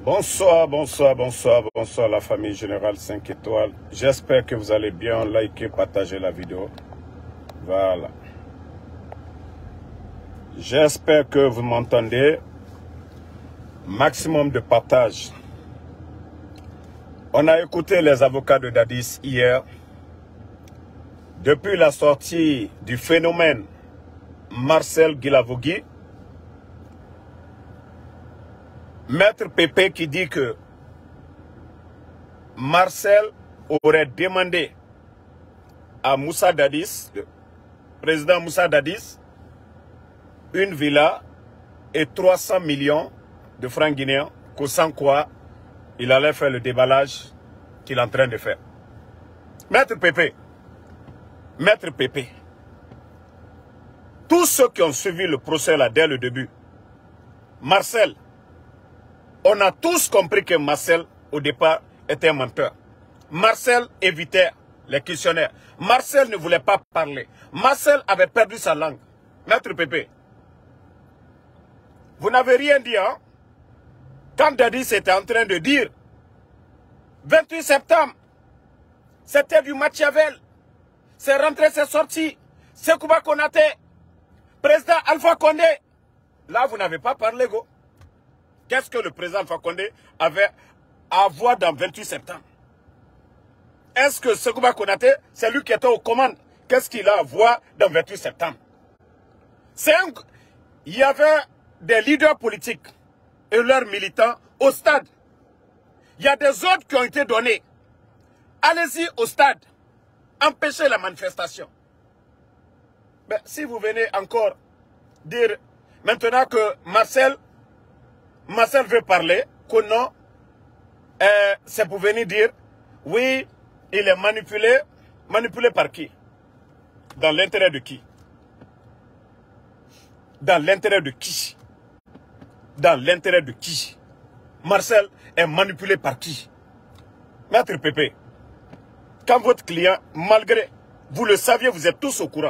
Bonsoir, bonsoir, bonsoir, bonsoir la famille Générale 5 étoiles. J'espère que vous allez bien, liker, partager la vidéo. Voilà. J'espère que vous m'entendez. Maximum de partage. On a écouté les avocats de Dadis hier. Depuis la sortie du phénomène Marcel Guilavogui, Maître Pépé qui dit que Marcel aurait demandé à Moussa Dadis, le président Moussa Dadis, une villa et 300 millions de francs guinéens, sans quoi il allait faire le déballage qu'il est en train de faire. Maître Pépé, tous ceux qui ont suivi le procès là dès le début, Marcel, on a tous compris que Marcel, au départ, était un menteur. Marcel évitait les questionnaires. Marcel ne voulait pas parler. Marcel avait perdu sa langue. Maître Pépé, vous n'avez rien dit, hein? Quand Dadis était en train de dire 28 septembre, c'était du Machiavel. C'est rentré, c'est sorti. Sekouba Konaté, président Alpha Condé. Là, vous n'avez pas parlé, go. Qu'est-ce que le président Alpha Condé avait à voir dans 28 septembre? Est-ce que Sekouba Konaté, c'est lui qui était aux commandes? Qu'est-ce qu'il a à voir dans 28 septembre? Il y avait des leaders politiques et leurs militants au stade. Il y a des ordres qui ont été donnés. Allez-y au stade. Empêchez la manifestation. Mais si vous venez encore dire maintenant que Marcel veut parler, que non, c'est pour venir dire, oui, il est manipulé. Manipulé par qui? Dans l'intérêt de qui? Dans l'intérêt de qui? Dans l'intérêt de qui? Marcel est manipulé par qui? Maître Pépé, quand votre client, malgré, vous le saviez, vous êtes tous au courant.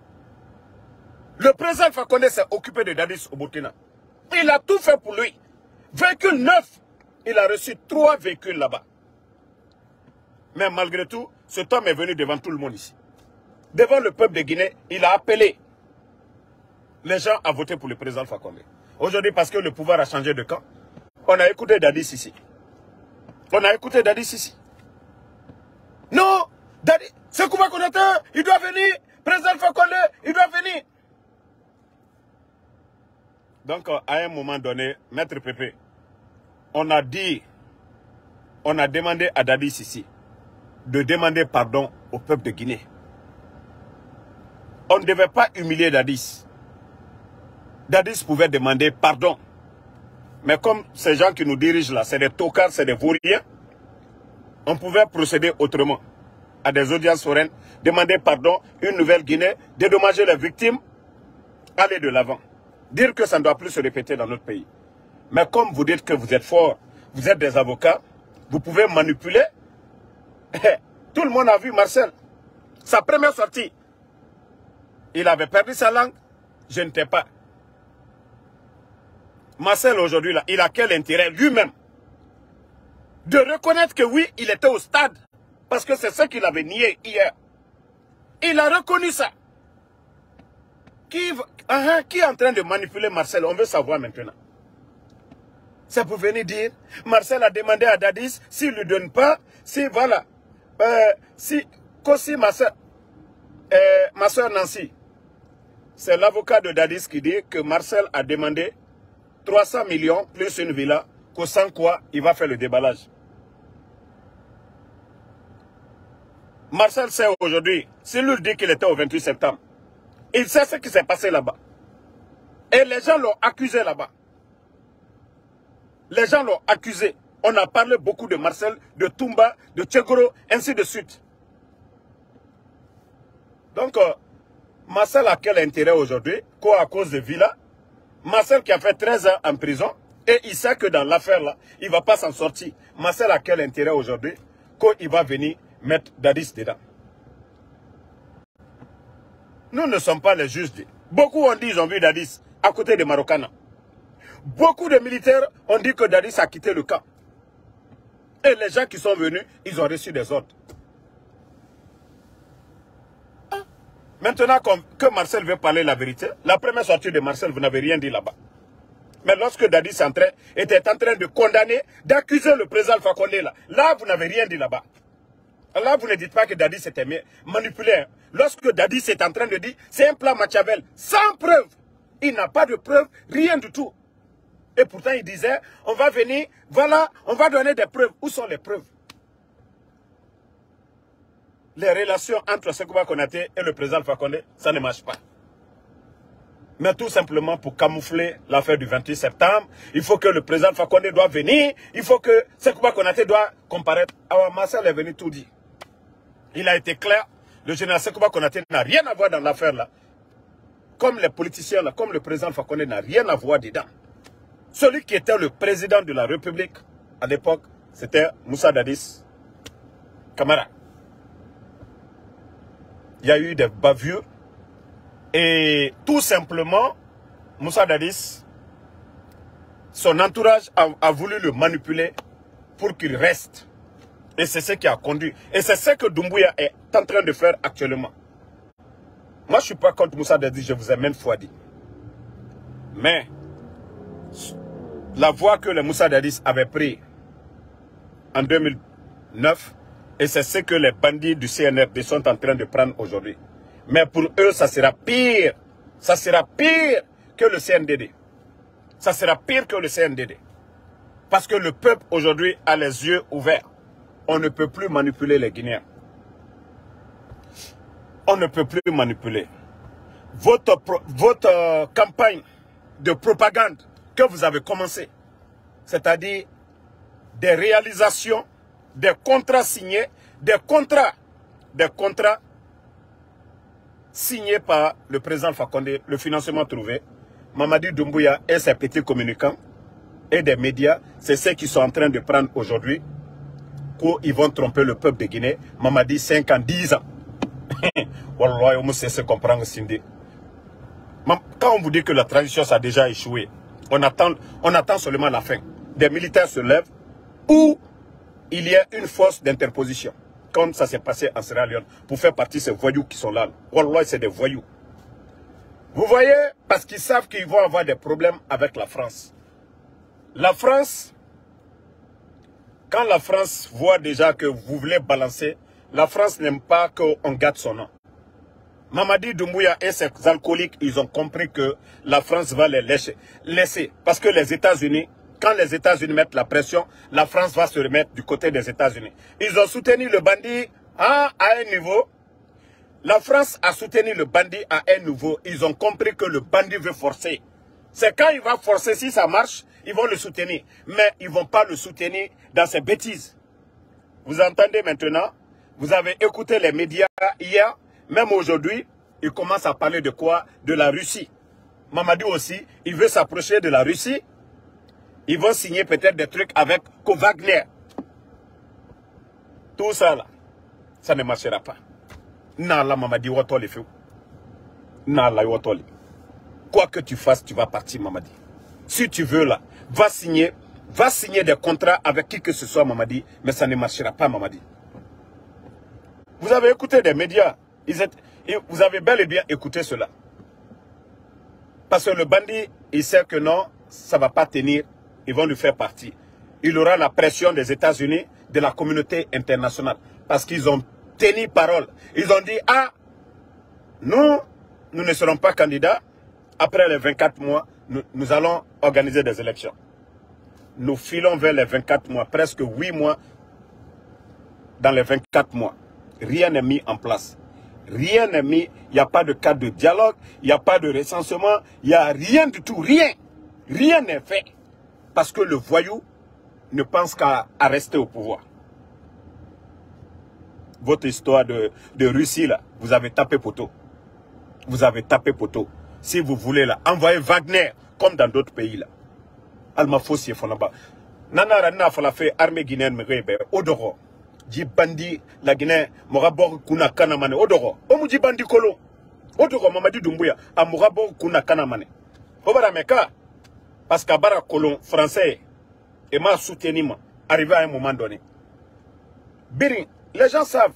Le président Fakonde s'est occupé de Dadis au Burkina. Il a tout fait pour lui. Véhicule neuf. Il a reçu 3 véhicules là-bas. Mais malgré tout, cet homme est venu devant tout le monde ici. Devant le peuple de Guinée, il a appelé les gens à voter pour le président Fakonde. Aujourd'hui, parce que le pouvoir a changé de camp, on a écouté Dadis ici. On a écouté Dadis ici. Non, Dadis, Sekouba Konaté, il doit venir. Président Fakonde, il doit venir. Donc, à un moment donné, Maître Pépé, on a demandé à Dadis ici de demander pardon au peuple de Guinée. On ne devait pas humilier Dadis. Dadis pouvait demander pardon. Mais comme ces gens qui nous dirigent là, c'est des tocards, c'est des vauriens, on pouvait procéder autrement. À des audiences foraines, demander pardon, une nouvelle Guinée, dédommager les victimes, aller de l'avant. Dire que ça ne doit plus se répéter dans notre pays. Mais comme vous dites que vous êtes forts, vous êtes des avocats, vous pouvez manipuler. Tout le monde a vu Marcel. Sa première sortie, il avait perdu sa langue, je ne t'ai pas. Marcel aujourd'hui, là, il a quel intérêt lui-même de reconnaître que oui, il était au stade. Parce que c'est ce qu'il avait nié hier. Il a reconnu ça. Qui est en train de manipuler Marcel? On veut savoir maintenant. C'est pour venir dire, Marcel a demandé à Dadis, s'il ne lui donne pas, si voilà, Kossi, ma soeur Nancy, c'est l'avocat de Dadis qui dit que Marcel a demandé 300 millions plus une villa, sans quoi il va faire le déballage. Marcel sait aujourd'hui, s'il lui dit qu'il était au 28 septembre, il sait ce qui s'est passé là-bas. Et les gens l'ont accusé là-bas. Les gens l'ont accusé. On a parlé beaucoup de Marcel, de Toumba, de Tchegoro, ainsi de suite. Donc, Marcel a quel intérêt aujourd'hui? Quoi, à cause de Villa? Marcel qui a fait 13 ans en prison, et il sait que dans l'affaire là, il ne va pas s'en sortir. Marcel a quel intérêt aujourd'hui? Qu'il va venir mettre Dadis dedans. Nous ne sommes pas les juges. Beaucoup ont dit, ils ont vu Dadis à côté de Marokana. Beaucoup de militaires ont dit que Dadis a quitté le camp. Et les gens qui sont venus, ils ont reçu des ordres. Maintenant que Marcel veut parler la vérité, la première sortie de Marcel, vous n'avez rien dit là-bas. Mais lorsque Dadis était en train de condamner, d'accuser le président Alpha Condé, là, vous n'avez rien dit là-bas. Là, vous ne dites pas que Dadis était manipulé. Hein. Lorsque Dadis est en train de dire, c'est un plan Machiavel, sans preuve. Il n'a pas de preuve, rien du tout. Et pourtant, il disait, on va venir, voilà, on va donner des preuves. Où sont les preuves? Les relations entre Sekouba Konaté et le président Alpha Condé, ça ne marche pas. Mais tout simplement pour camoufler l'affaire du 28 septembre, il faut que le président Alpha Condé doit venir, il faut que Sekouba Konaté doit comparaître. Alors Marcel est venu tout dire. Il a été clair, le général Sekouba Konaté n'a rien à voir dans l'affaire là. Comme les politiciens là, comme le président Alpha Condé n'a rien à voir dedans. Celui qui était le président de la République à l'époque, c'était Moussa Dadis Camara. Il y a eu des bavures et tout simplement, Moussa Dadis, son entourage a voulu le manipuler pour qu'il reste. Et c'est ce qui a conduit. Et c'est ce que Doumbouya est en train de faire actuellement. Moi, je ne suis pas contre Moussa Dadis, je vous ai maintes fois dit. Mais la voie que les Moussa Dadis avaient pris en 2009, et c'est ce que les bandits du CNRD sont en train de prendre aujourd'hui. Mais pour eux, ça sera pire. Ça sera pire que le CNDD. Ça sera pire que le CNDD. Parce que le peuple aujourd'hui a les yeux ouverts. On ne peut plus manipuler les Guinéens. On ne peut plus manipuler. Votre campagne de propagande que vous avez commencé, c'est-à-dire des réalisations, des contrats signés, des contrats signés par le président Alpha Condé, le financement trouvé, Mamadi Doumbouya et ses petits communicants et des médias, c'est ceux qui sont en train de prendre aujourd'hui, qu'ils vont tromper le peuple de Guinée. Mamadi 5 ans, 10 ans. Wallah, on sait se comprendre, Cindy. Quand on vous dit que la transition a déjà échoué, on attend seulement la fin. Des militaires se lèvent ou il y a une force d'interposition, comme ça s'est passé en Sierra Leone, pour faire partie de ces voyous qui sont là. Wallah, c'est des voyous. Vous voyez, parce qu'ils savent qu'ils vont avoir des problèmes avec la France. La France, quand la France voit déjà que vous voulez balancer, la France n'aime pas qu'on gâte son nom. Mamadi Doumbouya et ses alcooliques, ils ont compris que la France va les laisser. Parce que les États-Unis, quand les États-Unis mettent la pression, la France va se remettre du côté des États-Unis. Ils ont soutenu le bandit à un niveau. La France a soutenu le bandit à un niveau. Ils ont compris que le bandit veut forcer. C'est quand il va forcer, si ça marche, ils vont le soutenir. Mais ils ne vont pas le soutenir dans ses bêtises. Vous entendez maintenant? Vous avez écouté les médias hier. Même aujourd'hui, ils commencent à parler de quoi? De la Russie. Mamadi aussi, il veut s'approcher de la Russie. Ils vont signer peut-être des trucs avec Wagner. Tout ça là, ça ne marchera pas. Nala Mamadi Watoli feu. Nala Watoli. Quoi que tu fasses, tu vas partir Mamadi. Si tu veux là, va signer des contrats avec qui que ce soit Mamadi, mais ça ne marchera pas Mamadi. Vous avez écouté des médias. Vous avez bel et bien écouté cela. Parce que le bandit, il sait que non, ça ne va pas tenir. Ils vont lui faire partie. Il aura la pression des États-Unis, de la communauté internationale. Parce qu'ils ont tenu parole. Ils ont dit, ah, nous ne serons pas candidats. Après les 24 mois, nous allons organiser des élections. Nous filons vers les 24 mois, presque 8 mois dans les 24 mois. Rien n'est mis en place. Rien n'est mis, il n'y a pas de cadre de dialogue, il n'y a pas de recensement, il n'y a rien du tout, rien. Rien n'est fait. Parce que le voyou ne pense qu'à rester au pouvoir. Votre histoire de Russie, là, vous avez tapé poteau. Vous avez tapé poteau. Si vous voulez, là, envoyez Wagner, comme dans d'autres pays, là. Alma Fossi, Fonaba. Nana Rana Falafé, armée guinéenne, Mérébé, Odoro. Ji bandi la Guinée, Morabor kuna kanamane, Odoro. Omuji bandi kolo. Odoro, Mamadi Doumbouya, a Morabor kuna kanamane. Obara meka. Parce qu'Abara colon français et m'a soutenu, arrivé à un moment donné. Birin, les gens savent.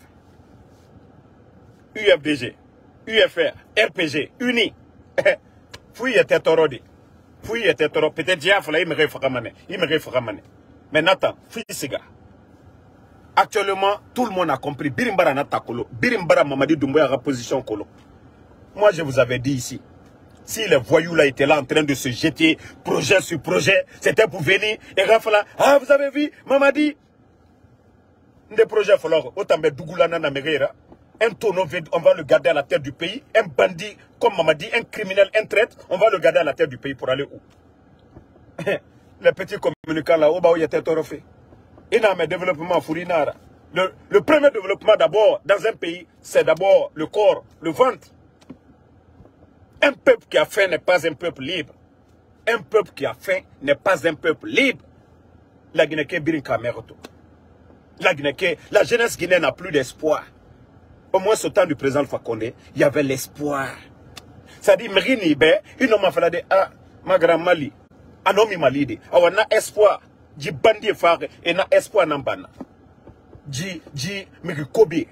UFDG, UFR, RPG, UNI. Fouille était torodi. Fouille était toro. Peut-être Diafla, il me réframane. Mais Nathan, fouille siga. Actuellement, tout le monde a compris. Birimbara Nata Kolo. Birimbara Mamadi Doumbouya a position Kolo. Moi, je vous avais dit ici. Si les voyous là étaient là en train de se jeter projet sur projet, c'était pour venir et Rafala. Ah, vous avez vu, Mamadi. Des projets, autant de Dougoulana Namereira. Un tonneau vide, on va le garder à la tête du pays. Un bandit, comme Mamadi, un criminel, un traître, on va le garder à la tête du pays pour aller où? Les petits communicants là, où il était torofé. Il y a un développement Fourinara. Le premier développement d'abord, dans un pays, c'est d'abord le corps, le ventre. Un peuple qui a faim n'est pas un peuple libre. Un peuple qui a faim n'est pas un peuple libre. La Guinée-Ké Birinka Meroto. La jeunesse guinéenne n'a plus d'espoir. Au moins, au temps du président Fakonde, il y avait l'espoir. Ça dit, Mrini Be, une homme a fait ah, ma grand Mali, un homme Malide, on a espoir, du bandit phare, et na espoir n'ambana. Di Kobe.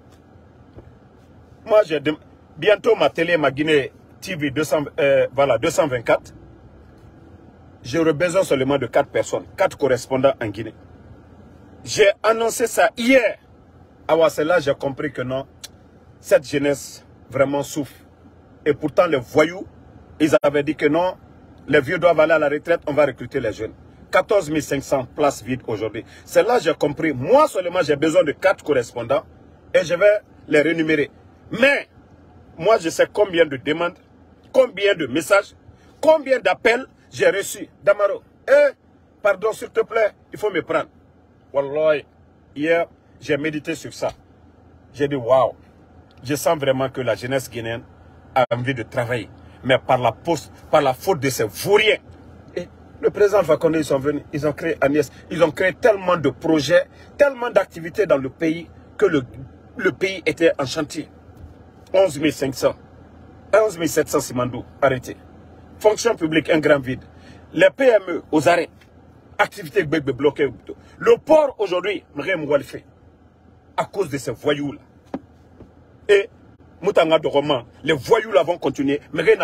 Moi, j'ai bientôt ma télé, ma Guinée TV 224. J'aurais besoin seulement de 4 personnes, 4 correspondants en Guinée. J'ai annoncé ça hier. Alors c'est là j'ai compris que non, cette jeunesse vraiment souffre. Et pourtant les voyous, ils avaient dit que non, les vieux doivent aller à la retraite, on va recruter les jeunes. 14 500 places vides aujourd'hui. C'est là j'ai compris, moi seulement j'ai besoin de 4 correspondants et je vais les rémunérer. Mais, moi je sais combien de demandes, combien de messages, combien d'appels j'ai reçus. Damaro, pardon s'il te plaît, il faut me prendre. Wallah, hier, j'ai médité sur ça. J'ai dit, waouh, je sens vraiment que la jeunesse guinéenne a envie de travailler. Mais par la faute de ces vauriens. Et le président Fakonde, ils sont venus, ils ont créé Agnès, ils ont créé tellement de projets, tellement d'activités dans le pays que le pays était en chantier. 11 500, 11 700 Simandou, arrêté. Fonction publique, un grand vide. Les PME aux arrêts. Activités bloquées. Le port aujourd'hui, fait à cause de ces voyous-là. Et, Moutanga de Roman, les voyous-là vont continuer.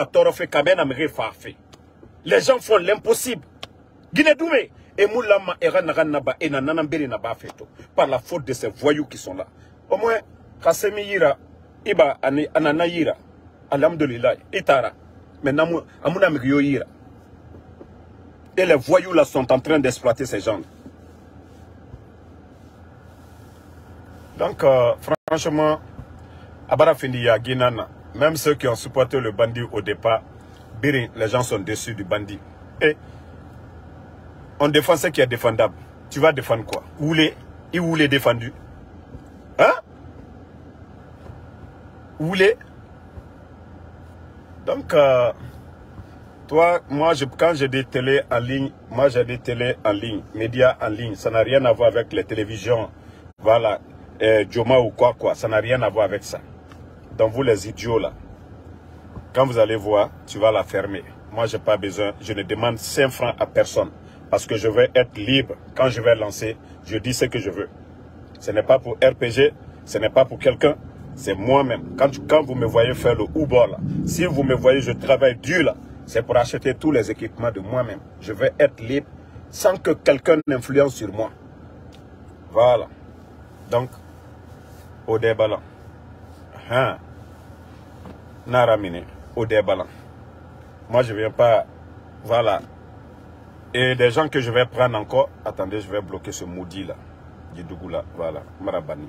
Les gens font l'impossible. Guinée-Doumé. Et Moulama et Ranaba et Nanamberi Naba Feto. Par la faute de ces voyous qui sont là. Au moins, Kassemi Yira, Iba Anana Yira, Alhamdulillah, Itara. Mais Amuna Migyo Yira. Et les voyous là sont en train d'exploiter ces gens. Donc, franchement, Abara Findiya, Guinana, même ceux qui ont supporté le bandit au départ, Birin, les gens sont déçus du bandit. Et on défend ce qui est défendable. Tu vas défendre quoi? Il voulait défendu. Hein? Voulait. Donc, toi, moi, quand j'ai des télés en ligne, moi j'ai des télés en ligne, médias en ligne, ça n'a rien à voir avec les télévisions, voilà, Joma ou quoi, ça n'a rien à voir avec ça. Donc vous les idiots là, quand vous allez voir, tu vas la fermer. Moi, j'ai pas besoin, je ne demande 5 francs à personne, parce que je veux être libre. Quand je vais lancer, je dis ce que je veux. Ce n'est pas pour RPG, ce n'est pas pour quelqu'un, c'est moi-même. Quand vous me voyez faire le Uber là, si vous me voyez, je travaille dur là, c'est pour acheter tous les équipements de moi-même. Je veux être libre sans que quelqu'un n'influence sur moi. Voilà. Donc, au déballant. Naramine, au déballant. Moi, je ne viens pas... Voilà. Et des gens que je vais prendre encore... Attendez, je vais bloquer ce maudit là. Djidougou là. Voilà. Marabani.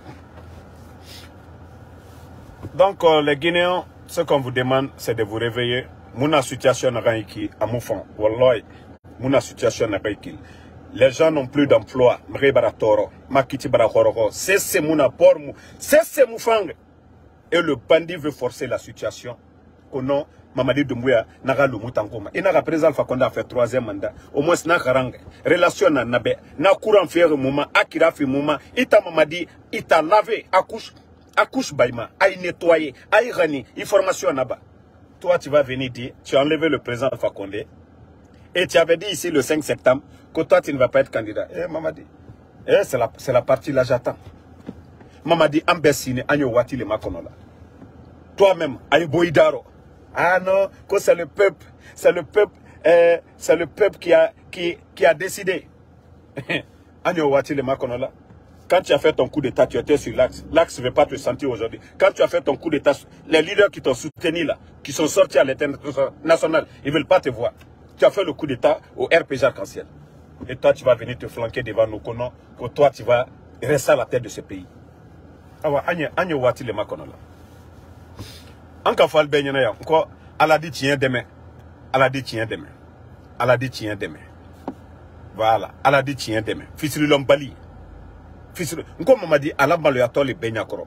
Donc, les Guinéens, ce qu'on vous demande, c'est de vous réveiller. Mouna situation n'a rien qui à Moufan. Wallahi. Mouna situation n'a rien qui. Les gens n'ont plus d'emploi. Mrebaratoro. Makiti Barakoro. C'est Mouna Pormou. C'est Moufang. Et le bandit veut forcer la situation. Au nom, Mamadi Doumbouya n'a le Moutangoma. Il n'a président Fakonde a fait 3e mandat. Au moins, n'a pas relation n'a nabe. N'a courant faire moment. Akira fait moment. Ita Mamadi, ita lavé. Accouche Baïma. Aïe nettoyer. Aïe rani. Information n'a pas. Toi, tu vas venir dire, tu as enlevé le président Fakonde Et tu avais dit ici le 5 septembre que toi, tu ne vas pas être candidat. Eh, Mamadi, c'est la partie là, j'attends. Mamadi, Ambessine, Agno Wati le Makonola. Toi-même, Aïboïdaro. Ah non, que c'est le peuple. C'est le peuple qui a décidé. Agno Wati le Makonola. Quand tu as fait ton coup d'état, tu étais sur l'axe. L'axe ne veut pas te sentir aujourd'hui. Quand tu as fait ton coup d'état, les leaders qui t'ont soutenu là, qui sont sortis à l'international, ils ne veulent pas te voir. Tu as fait le coup d'état au RPG Arc-en-Ciel. Et toi, tu vas venir te flanquer devant nos connons, que toi, tu vas rester à la tête de ce pays. Alors, Agno Wati le Makonola. Encore fois, encore, elle a dit tiens demain. Elle a dit tiens demain. Elle a dit tiens demain. Voilà. Elle a dit tiens demain. Fils de Lombali. Comme on m'a dit, Allah m'a le atol et Benyakoro.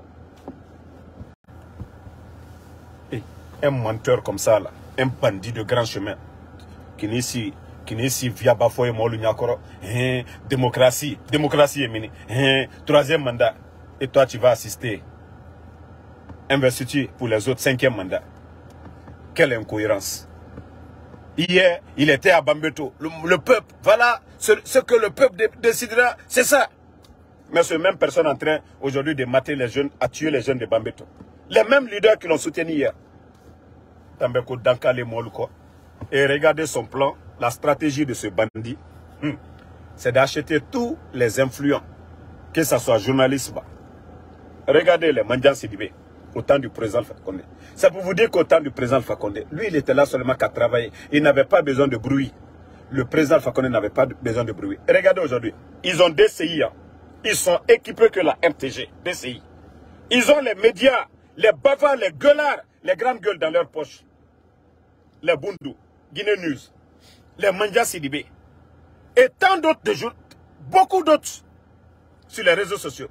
Un menteur comme ça, là, un bandit de grand chemin, qui n'est ici via Bafoye Molu Nyakoro, démocratie est mini, troisième mandat, et toi tu vas assister. Investiture pour les autres, cinquième mandat. Quelle incohérence. Hier, il était à Bambeto. Le peuple, voilà, ce que le peuple décidera, c'est ça. Mais ce même personne en train aujourd'hui de mater les jeunes, à tuer les jeunes de Bambeto. Les mêmes leaders qui l'ont soutenu hier. Tambeko Dankale Moluko. Et regardez son plan, la stratégie de ce bandit. C'est d'acheter tous les influents, que ce soit journalistes. Regardez les Mandian Sidibé, au temps du président Alpha Condé. C'est pour vous dire qu'au temps du président Alpha Condé, lui il était là seulement qu'à travailler. Il n'avait pas besoin de bruit. Le président Alpha Condé n'avait pas besoin de bruit. Et regardez aujourd'hui, ils ont DCI. Ils sont équipés que la RTG, DCI. Ils ont les médias, les bavards, les gueulards, les grandes gueules dans leur poche. Les Bundu, Guinée News, les Mandia Sidibé. Et tant d'autres de jours, beaucoup d'autres sur les réseaux sociaux.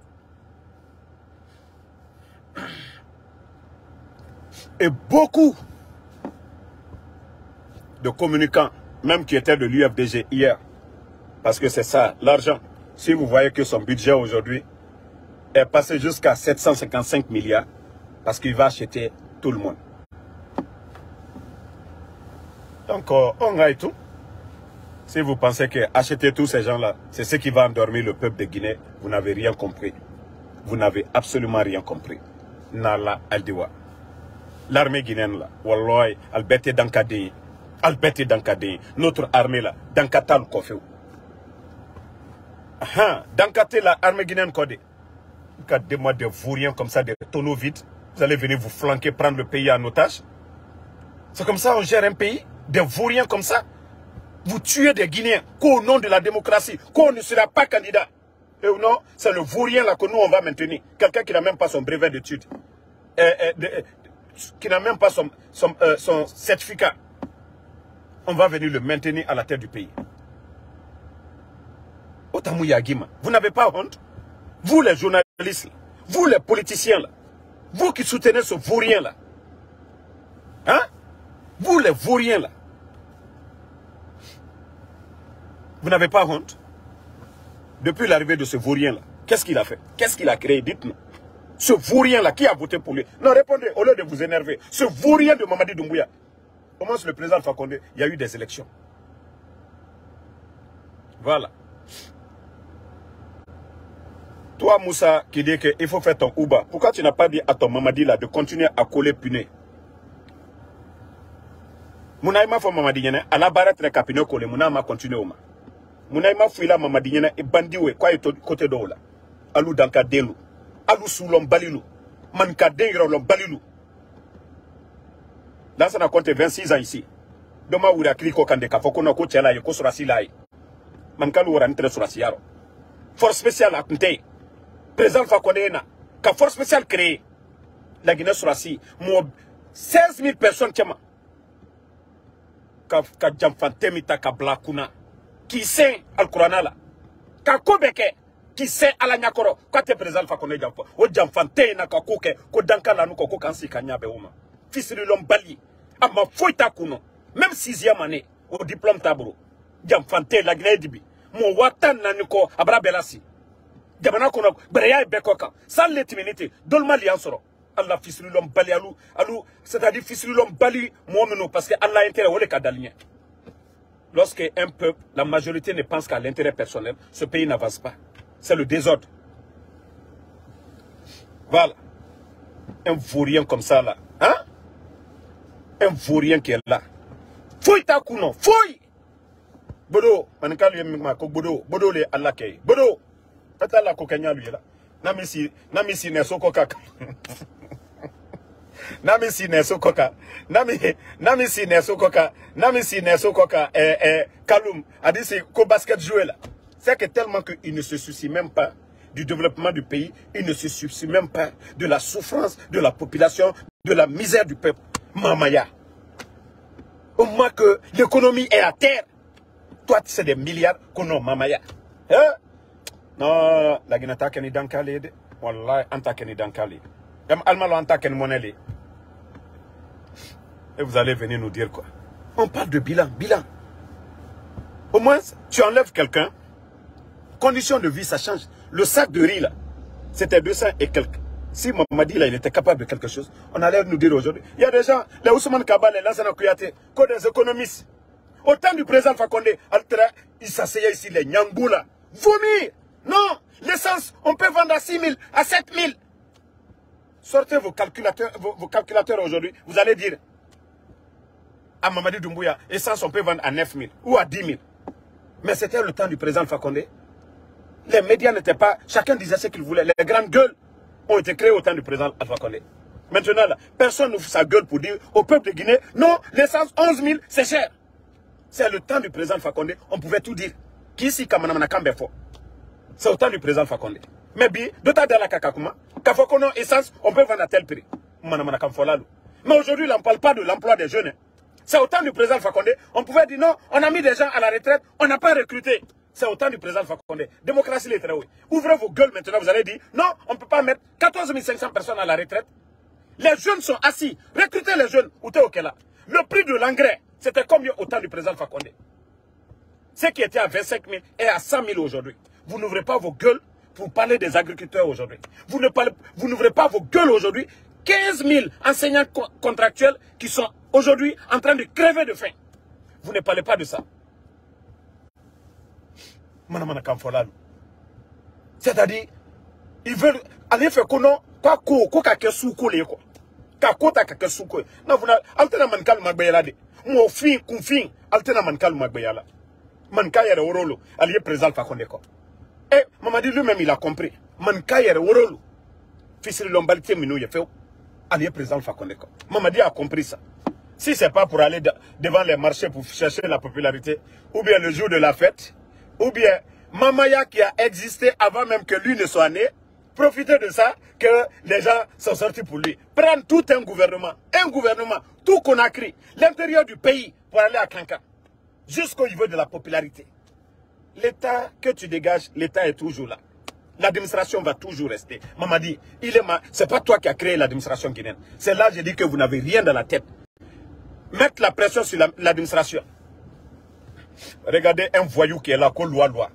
Et beaucoup de communicants, même qui étaient de l'UFDG hier. Parce que c'est ça, l'argent. Si vous voyez que son budget aujourd'hui est passé jusqu'à 755 milliards, parce qu'il va acheter tout le monde. Donc, on gagne tout. Si vous pensez que acheter tous ces gens-là, c'est ce qui va endormir le peuple de Guinée, vous n'avez rien compris. Vous n'avez absolument rien compris. Nala Aldiwa. L'armée guinéenne là, Walloy, Albete Dankadé, notre armée là, Dankatal Kofeu. Dankaté la armée guinéenne Kodé. Regardez-moi des vauriens comme ça, des tonneaux vides. Vous allez venir vous flanquer, prendre le pays en otage. C'est comme ça on gère un pays. Des vauriens comme ça. Vous tuez des Guinéens qu'au nom de la démocratie, qu'on ne sera pas candidat. Et non, c'est le vaurien là que nous on va maintenir. Quelqu'un qui n'a même pas son brevet d'études. Qui n'a même pas son certificat. On va venir le maintenir à la tête du pays. Vous n'avez pas honte? Vous les journalistes, là, vous les politiciens, là, vous qui soutenez ce vaurien là, hein? Vous les vauriens là, vous n'avez pas honte? Depuis l'arrivée de ce vaurien là, qu'est-ce qu'il a fait? Qu'est-ce qu'il a créé? Dites-nous. Ce vaurien là, qui a voté pour lui? Non, répondez, au lieu de vous énerver. Ce vaurien de Mamadi Doumbouya. Au moins, le président Alpha Condé, il y a eu des élections. Voilà. Toi, Moussa, qui dit qu'il faut faire ton Ouba, pourquoi tu n'as pas dit à ton Mamadi là de continuer à coller puné? Mounaïma faut Mamadi Yene, à la barre très capino coller, Mounama continue au ma. Mounaïma fouilla Mamadi Yene et bandiwe, quoi est côté d'eau là? Alou danka delu, alou soulom balilou, manka dengiron balilou. Là, ça n'a compté 26 ans ici. Doma ou la clico quand des kafokono ko tchela yoko sur la silaï. Mankalou rentre sur la siaro. Force spéciale à Kunte. Président Fakonena, qu'a force spéciale créée, la Guinée sur la 16 000 personnes qu'a Djamfantemita, qu'a Blakuna, qui sait Al-Qurana là, qu'a Kobeke, qui sait Alanyakoro, quand tu es président Fakone Djamfa, au Djamfantena, qu'a Koke, qu'au Dankala nous, qu'au Kansi Kanya Beuma, fils de l'Ombali, à ma foita kuno, même 6e année, au diplôme tabou, Djamfante, la Guinée Dibi, mon Watan Naniko, Abra Belasi. Jamana kono breya bekoka sans l'étiminité dolma liansoro Allah fisrilom bali alou c'est-à-dire fisrilom bali mu'minu parce que Allah intérêt wole kadalien Lorsque un peuple, la majorité ne pense qu'à l'intérêt personnel, ce pays n'avance pas. C'est le désordre. Voilà. Un vaurien comme ça là. Hein? Un vaurien qui est là. Fouille ta kounon. Fouille! Bodo. Manika lui bodo. Bodo le Allah kei. Bodo. Tata la kokanya lui là. Namisi neso kokaka. Namisi neso koka. Namisi neso koka. Namisi neso koka. Kaloum. A dit c'est qu'au basket jouer là. C'est que tellement qu'il ne se soucie même pas du développement du pays, il ne se soucie même pas de la souffrance de la population, de la misère du peuple. Mamaya. Au moins que l'économie est à terre. Toi, c'est des milliards qu'on a, mamaya. Hein? Non, la Guinata keni dankale. Wallah, anta keni dankale. Almalo anta keni monele. Et vous allez venir nous dire quoi? On parle de bilan. Au moins, tu enlèves quelqu'un. Conditions de vie, ça change. Le sac de riz, là, c'était 200 et quelques. Si Mamadi, là, il était capable de quelque chose, on allait nous dire aujourd'hui. Il y a des gens, les Ousmane Kabal, les Lansana Kouyaté, que des économistes. Au temps du président Fakonde, ils s'asseyaient ici, les Nyangou, là. Vomir! Non! L'essence, on peut vendre à 6 000, à 7 000. Sortez vos calculateurs aujourd'hui, vous allez dire à Mamadi Doumbouya, essence, on peut vendre à 9 000 ou à 10 000. Mais c'était le temps du président Fakonde. Les médias n'étaient pas... Chacun disait ce qu'il voulait. Les grandes gueules ont été créées au temps du président Alpha Condé. Maintenant, là, personne n'ouvre sa gueule pour dire au peuple de Guinée, non, l'essence 11 000, c'est cher. C'est le temps du président Alpha Condé. On pouvait tout dire. Qui ici, Kamanamana Kambefo? C'est au temps du président Alpha Condé. Mais bien, d'autres de la Kakakuma, Kafokono essence, on peut vendre à tel prix. Mais aujourd'hui, là, on ne parle pas de l'emploi des jeunes. C'est au temps du président Alpha Condé. On pouvait dire non, on a mis des gens à la retraite, on n'a pas recruté. C'est au temps du président Fakonde. Démocratie les très haut. Ouvrez vos gueules maintenant, vous allez dire, non, on ne peut pas mettre 14 500 personnes à la retraite. Les jeunes sont assis. Recrutez les jeunes. Où t'es au là? Le prix de l'engrais, c'était combien au temps du président Fakonde? Ce qui était à 25 000 est à 100 000 aujourd'hui. Vous n'ouvrez pas vos gueules pour parler des agriculteurs aujourd'hui. Vous n'ouvrez pas vos gueules aujourd'hui. 15 000 enseignants contractuels qui sont aujourd'hui en train de crever de faim. Vous ne parlez pas de ça. C'est-à-dire, ils veulent aller faire quoi non? Quoi non, vous n'avez altena mankal magbayala de. Mo fin, confin, altena mankal magbayala. Mankayere Worolo, allié président Fakonde ko. Et Mamadi lui-même, il a compris. Mankayere Worolo, fils de l'ombalité minou, il fait allié président Fakonde ko. Mamadi a compris ça. Si ce n'est pas pour aller devant les marchés pour chercher la popularité, ou bien le jour de la fête, ou bien Mamaya qui a existé avant même que lui ne soit né, profitez de ça, que les gens sont sortis pour lui. Prendre tout un gouvernement, tout Conakry, l'intérieur du pays pour aller à Kankan, jusqu'au niveau de la popularité. L'État que tu dégages, l'État est toujours là. L'administration va toujours rester. Mamadi, c'est pas toi qui as créé l'administration guinéenne. C'est là, j'ai dit que vous n'avez rien dans la tête. Mettre la pression sur l'administration. Regardez un voyou qui est là, loi.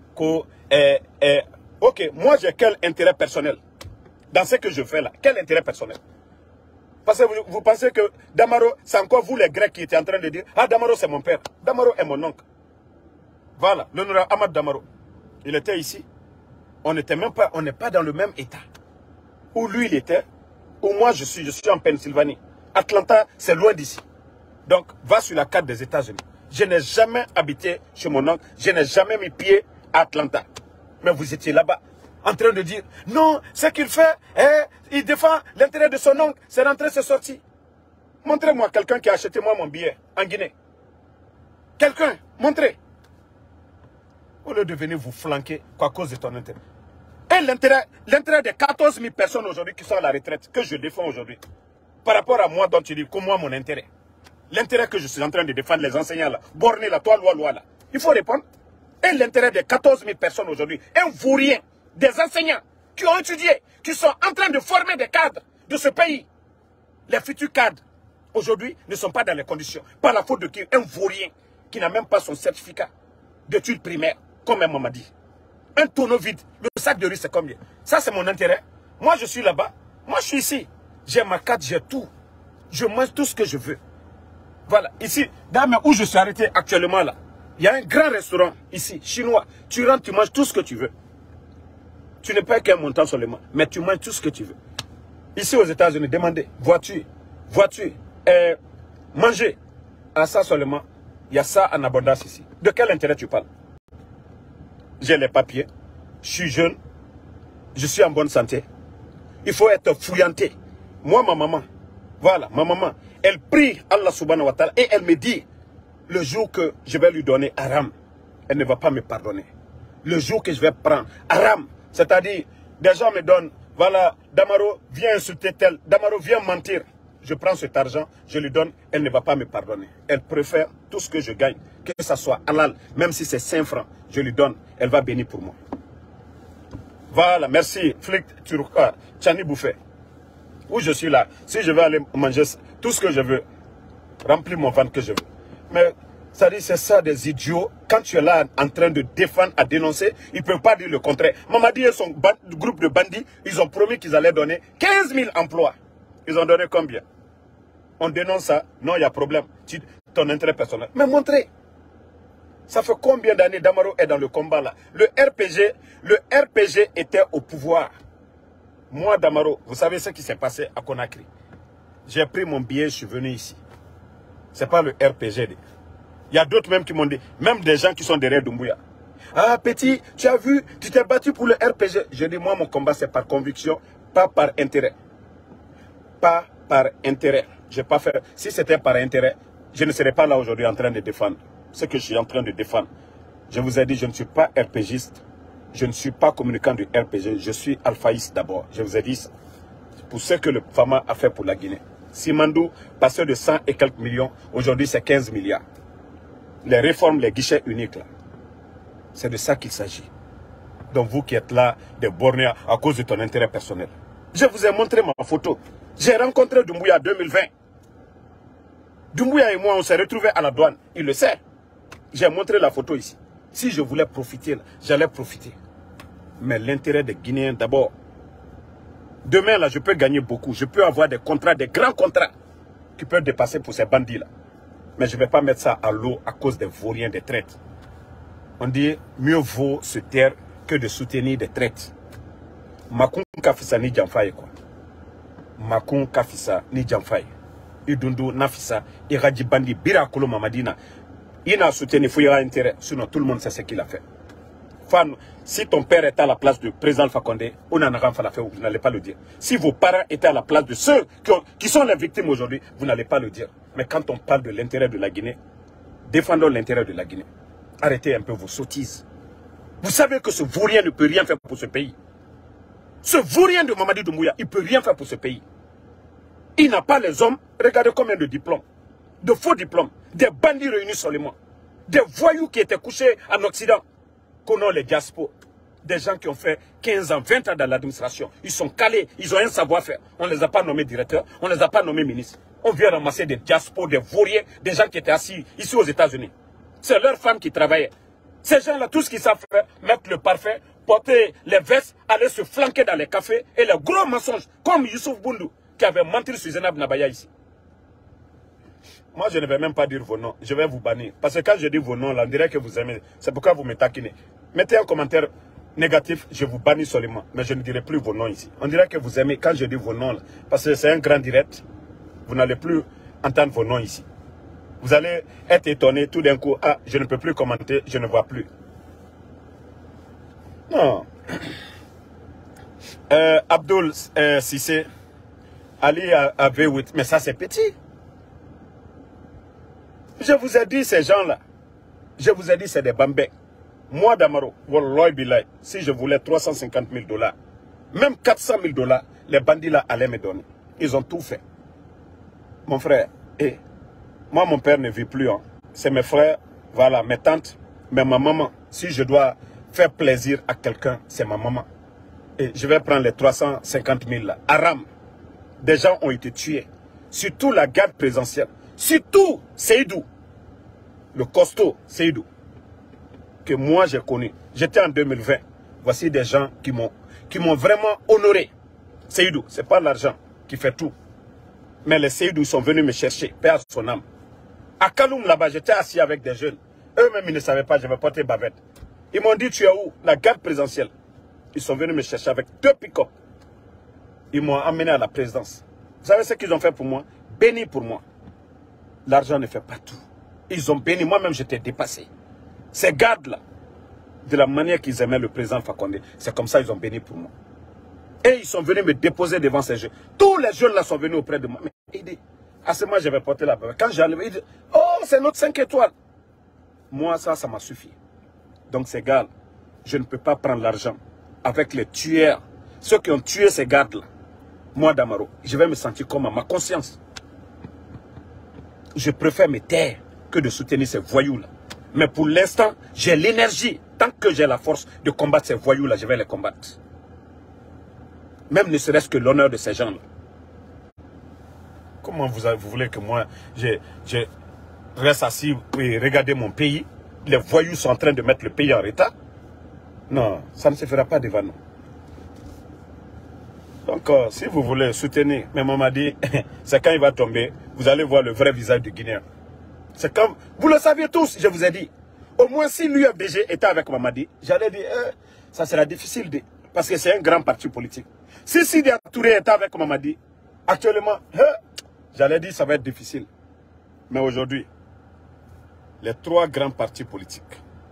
Ok, moi j'ai quel intérêt personnel dans ce que je fais là? Quel intérêt personnel? Parce que vous pensez que Damaro, c'est encore vous les Grecs qui étaient en train de dire, ah Damaro c'est mon père, Damaro est mon oncle. Voilà, l'honorable Ahmad Damaro. Il était ici. On n'est pas dans le même état. Où lui il était, où moi je suis en Pennsylvanie. Atlanta, c'est loin d'ici. Donc, va sur la carte des États-Unis. Je n'ai jamais habité chez mon oncle. Je n'ai jamais mis pied à Atlanta. Mais vous étiez là-bas, en train de dire, non, ce qu'il fait, il défend l'intérêt de son oncle. C'est rentré, c'est sorti. Montrez-moi quelqu'un qui a acheté moi mon billet en Guinée. Quelqu'un, montrez. Au lieu de venir vous flanquer à cause de ton intérêt. Et l'intérêt des 14 000 personnes aujourd'hui qui sont à la retraite, que je défends aujourd'hui, par rapport à moi dont tu dis, comme moi mon intérêt. L'intérêt que je suis en train de défendre, les enseignants là, bornés là, toi, loi là. Il faut répondre. Et l'intérêt des 14 000 personnes aujourd'hui, un vaurien, des enseignants qui ont étudié, qui sont en train de former des cadres de ce pays. Les futurs cadres, aujourd'hui, ne sont pas dans les conditions. Par la faute de qui? Un vaurien qui n'a même pas son certificat d'études primaires, comme un m'a dit. Un tonneau vide, le sac de riz, c'est combien? Ça, c'est mon intérêt. Moi, je suis là-bas. Moi, je suis ici. J'ai ma carte, j'ai tout. Je mange tout ce que je veux. Voilà, ici, dans où je suis arrêté actuellement là, il y a un grand restaurant ici, chinois. Tu rentres, tu manges tout ce que tu veux. Tu ne payes qu'un montant seulement, mais tu manges tout ce que tu veux. Ici aux États-Unis, demandez, voiture, manger. À ça seulement, il y a ça en abondance ici. De quel intérêt tu parles? J'ai les papiers, je suis jeune, je suis en bonne santé. Il faut être fouillanté. Moi, ma maman, voilà, ma maman, elle prie Allah subhanahu wa ta'ala et elle me dit, le jour que je vais lui donner haram, elle ne va pas me pardonner. Le jour que je vais prendre haram, c'est-à-dire, des gens me donnent, voilà, Damaro, viens insulter tel, Damaro, viens mentir. Je prends cet argent, je lui donne, elle ne va pas me pardonner. Elle préfère tout ce que je gagne, que ce soit halal, même si c'est 5 francs, je lui donne, elle va bénir pour moi. Voilà, merci, flic Turca, Tchani Bouffé. Où je suis là, si je veux aller manger tout ce que je veux, remplir mon ventre que je veux. Mais, ça dit, c'est ça des idiots. Quand tu es là en train de défendre, à dénoncer, ils ne peuvent pas dire le contraire. Mamadi et son groupe de bandits, ils ont promis qu'ils allaient donner 15 000 emplois. Ils ont donné combien? On dénonce ça. Non, il y a problème. Ton intérêt personnel. Mais montrez. Ça fait combien d'années Damaro est dans le combat là? Le RPG était au pouvoir. Moi, Damaro, vous savez ce qui s'est passé à Conakry? J'ai pris mon billet, je suis venu ici. Ce n'est pas le RPG. Il y a d'autres même qui m'ont dit, même des gens qui sont derrière Doumbouya. Ah, petit, tu as vu, tu t'es battu pour le RPG. Je dis, moi, mon combat, c'est par conviction, pas par intérêt. Pas par intérêt. Je pas fait. Si c'était par intérêt, je ne serais pas là aujourd'hui en train de défendre ce que je suis en train de défendre. Je vous ai dit, je ne suis pas RPGiste. Je ne suis pas communicant du RPG. Je suis alphaïste d'abord. Je vous ai dit ça. Pour ce que le FAMA a fait pour la Guinée. Simandou, passé de 100 et quelques millions, aujourd'hui c'est 15 milliards. Les réformes, les guichets uniques là. C'est de ça qu'il s'agit. Donc vous qui êtes là, des bornés à cause de ton intérêt personnel. Je vous ai montré ma photo. J'ai rencontré Doumbouya en 2020. Doumbouya et moi, on s'est retrouvés à la douane. Il le sait. J'ai montré la photo ici. Si je voulais profiter, j'allais profiter. Mais l'intérêt des Guinéens d'abord. Demain, là, je peux gagner beaucoup. Je peux avoir des contrats, des grands contrats qui peuvent dépasser pour ces bandits-là. Mais je ne vais pas mettre ça à l'eau à cause des vauriens, des traites. On dit, mieux vaut se taire que de soutenir des traites. Makun Kafisa ni Djamfaye quoi. Makun Kafisa ni Djamfaye. Idundu Nafisa, Iradji Bandi, Birakolo Mamadina. Il n'a soutenu Fouya intérêt, sinon tout le monde sait ce qu'il a fait. Fan, si ton père était à la place du président Alpha Condé, on n'en a rien fait, vous n'allez pas le dire. Si vos parents étaient à la place de ceux qui sont les victimes aujourd'hui, vous n'allez pas le dire. Mais quand on parle de l'intérêt de la Guinée, défendons l'intérêt de la Guinée. Arrêtez un peu vos sottises. Vous savez que ce vaurien ne peut rien faire pour ce pays. Ce vaurien de Mamadi Doumbouya, il ne peut rien faire pour ce pays. Il n'a pas les hommes. Regardez combien de diplômes. De faux diplômes. Des bandits réunis seulement. Des voyous qui étaient couchés en Occident. Connaissons les diaspos. Des gens qui ont fait 15 ans, 20 ans dans l'administration. Ils sont calés. Ils ont un savoir-faire. On ne les a pas nommés directeurs. On ne les a pas nommés ministres. On vient ramasser des diaspos, des vauriens, des gens qui étaient assis ici aux États-Unis. C'est leurs femmes qui travaillaient. Ces gens-là, tout ce qu'ils savent faire, mettre le parfum, porter les vestes, aller se flanquer dans les cafés et les gros mensonges, comme Youssouf Boundou, qui avait menti sur Zainab Nabaya ici. Moi, je ne vais même pas dire vos noms. Je vais vous bannir. Parce que quand je dis vos noms, là, on dirait que vous aimez. C'est pourquoi vous me taquinez. Mettez un commentaire négatif, je vous bannis seulement. Mais je ne dirai plus vos noms ici. On dirait que vous aimez quand je dis vos noms, là. Parce que c'est un grand direct. Vous n'allez plus entendre vos noms ici. Vous allez être étonné tout d'un coup. Ah, je ne peux plus commenter, je ne vois plus. Non. Abdul Sissé, Ali à V8, mais ça c'est petit. Je vous ai dit ces gens-là. Je vous ai dit c'est des bambés. Moi Damaro, Wallahi Bilay, si je voulais 350 000 $, même 400 000 $, les bandits là allaient me donner. Ils ont tout fait. Mon frère, moi mon père ne vit plus. Hein. C'est mes frères, voilà, mes tantes, mais ma maman. Si je dois faire plaisir à quelqu'un, c'est ma maman. Et je vais prendre les 350 000 là. Aram, des gens ont été tués. Surtout la garde présidentielle. Surtout Seydou, le costaud Seydou, que moi j'ai connu. J'étais en 2020. Voici des gens qui m'ont vraiment honoré. Seydou, ce n'est pas l'argent qui fait tout. Mais les Seydou sont venus me chercher, paix à son âme. À Kaloum, là-bas, j'étais assis avec des jeunes. Eux-mêmes, ils ne savaient pas, je vais porter bavette. Ils m'ont dit, tu es où? La garde présidentielle. Ils sont venus me chercher avec 2 pick-up. Ils m'ont amené à la présidence. Vous savez ce qu'ils ont fait pour moi? Béni pour moi. L'argent ne fait pas tout. Ils ont béni. Moi-même, j'étais dépassé. Ces gardes-là, de la manière qu'ils aimaient le président Fakonde, c'est comme ça qu'ils ont béni pour moi. Et ils sont venus me déposer devant ces jeunes. Tous les jeunes là sont venus auprès de moi. Mais il dit, à ce moment, j'avais porté la bavette. Quand j'arrive, il dit, oh, c'est notre 5 étoiles. Moi, ça m'a suffi. Donc, ces gars, je ne peux pas prendre l'argent avec les tueurs. Ceux qui ont tué ces gardes-là. Moi, Damaro, je vais me sentir comme à ma conscience. Je préfère me taire que de soutenir ces voyous-là. Mais pour l'instant, j'ai l'énergie. Tant que j'ai la force de combattre ces voyous-là, je vais les combattre. Même ne serait-ce que l'honneur de ces gens-là. Comment vous voulez que moi, je reste assis et regarder mon pays? Les voyous sont en train de mettre le pays en retard. Non, ça ne se fera pas devant nous. Donc, si vous voulez soutenir, mais maman dit, c'est quand il va tomber, vous allez voir le vrai visage du Guinéen. C'est comme, vous le saviez tous, je vous ai dit. Au moins, si l'UFDG était avec Mamadi, j'allais dire, ça sera difficile, parce que c'est un grand parti politique. Si Sidi Touré était avec Mamadi, actuellement, j'allais dire, ça va être difficile. Mais aujourd'hui, les 3 grands partis politiques,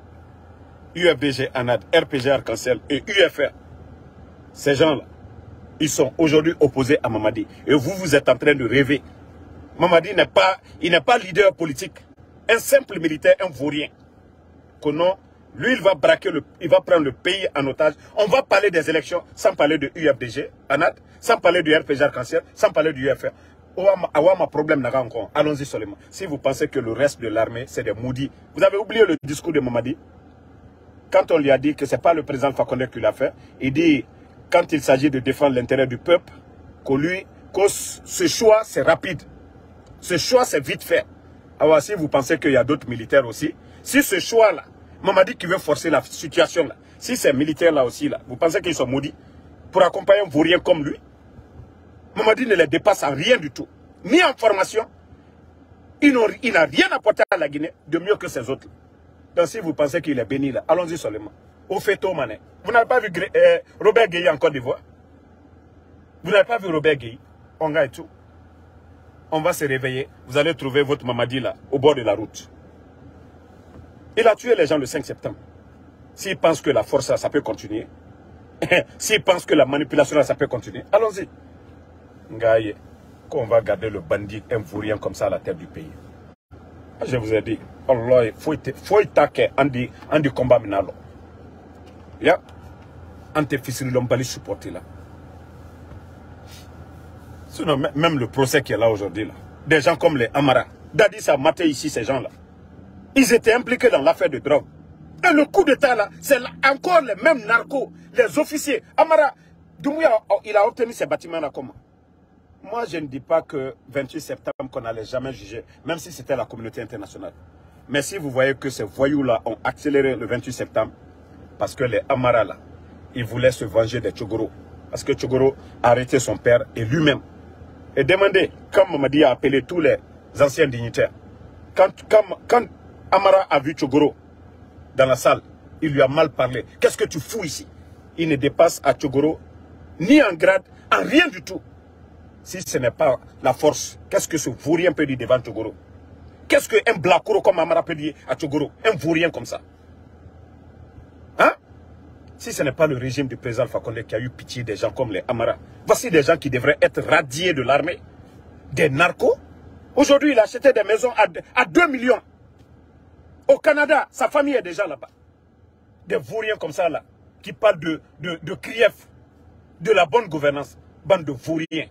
UFDG, ANAD, RPG Arc-en-Ciel et UFR, ces gens-là, ils sont aujourd'hui opposés à Mamadi. Et vous êtes en train de rêver. Mamadi n'est pas leader politique. Un simple militaire, un vaurien. Que non, lui, il va braquer, il va prendre le pays en otage. On va parler des élections sans parler de UFDG, ANAD, sans parler du RPG Arc-en-Ciel, sans parler du UFR. Problème n'a encore. Allons-y seulement. Si vous pensez que le reste de l'armée, c'est des maudits. Vous avez oublié le discours de Mamadi? Quand on lui a dit que ce n'est pas le président Fakonde qui l'a fait, il dit, quand il s'agit de défendre l'intérêt du peuple, que ce choix, c'est rapide. Ce choix, c'est vite fait. Alors, si vous pensez qu'il y a d'autres militaires aussi, si ce choix-là, Mamadi qui veut forcer la situation-là, si ces militaires-là aussi, là, vous pensez qu'ils sont maudits pour accompagner un vaurien comme lui? Mamadi ne les dépasse en rien du tout. Ni en formation, il n'a rien apporté à la Guinée de mieux que ces autres. Donc si vous pensez qu'il est béni là, allons-y seulement. Au fait au mané. Vous n'avez pas vu Robert Gueye en Côte d'Ivoire? Vous n'avez pas vu Robert Gueye? On gagne tout. On va se réveiller. Vous allez trouver votre Mamadi là, au bord de la route. Il a tué les gens le 5 septembre. S'il pense que la force, ça peut continuer. S'il pense que la manipulation, ça peut continuer. Allons-y. Ngaye, qu'on va garder le bandit infourien comme ça à la tête du pays. Je vous ai dit, Allah, il faut attaquer en du combat minalo. Ya, antéfisili l'ombali supporter là. Sinon, même le procès qui est là aujourd'hui, là, des gens comme les Amara, Dadis a maté ici ces gens-là. Ils étaient impliqués dans l'affaire de drogue. Et le coup d'État là, c'est encore les mêmes narcos, les officiers. Amara, Doumbouya, il a obtenu ces bâtiments-là comment? Moi, je ne dis pas que 28 septembre qu'on n'allait jamais juger, même si c'était la communauté internationale. Mais si vous voyez que ces voyous-là ont accéléré le 28 septembre, parce que les Amara là, ils voulaient se venger des Tchogoro. Parce que Tchogoro a arrêté son père et lui-même. Et demandez, comme Mamadi a appelé tous les anciens dignitaires, quand Amara a vu Tchogoro dans la salle, il lui a mal parlé. Qu'est-ce que tu fous ici? Il ne dépasse à Tchogoro ni en grade, en rien du tout. Si ce n'est pas la force, qu'est-ce que ce vaurien peut dire devant Tchogoro? Qu'est-ce qu'un Blakoro comme Amara peut dire à Tchogoro? Un vaurien comme ça. Hein? Si ce n'est pas le régime du président Fakonde qui a eu pitié des gens comme les Amara, voici des gens qui devraient être radiés de l'armée. Des narcos. Aujourd'hui, il a acheté des maisons à 2 millions. Au Canada, sa famille est déjà là-bas. Des vauriens comme ça, là, qui parlent de Krief, de la bonne gouvernance. Bande de vauriens.